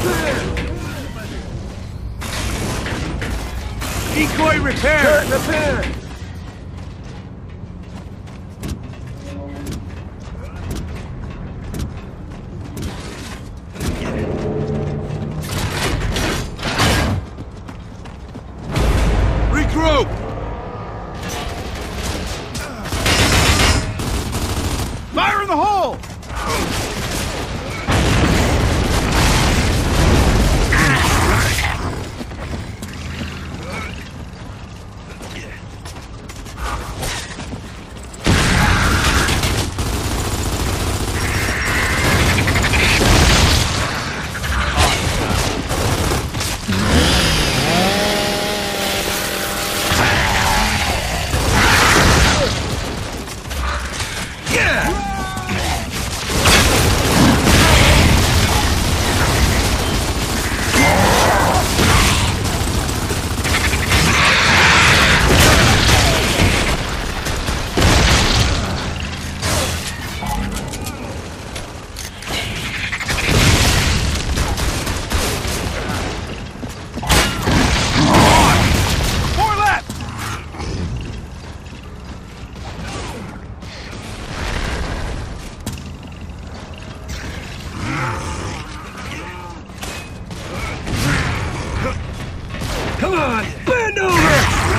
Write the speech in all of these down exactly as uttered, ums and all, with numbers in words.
Decoy repair! Turret repair! Regroup! Fire in the hole! Come on, bend over!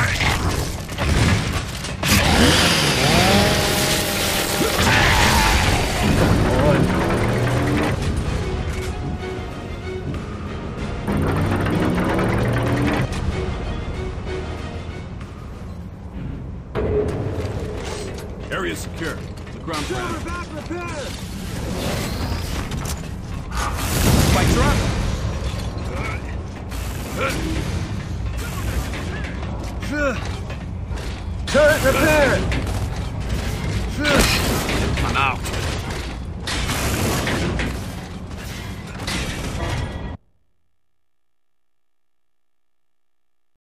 Area secure. The ground plan. Back repair! Spikes are up. Turret repair!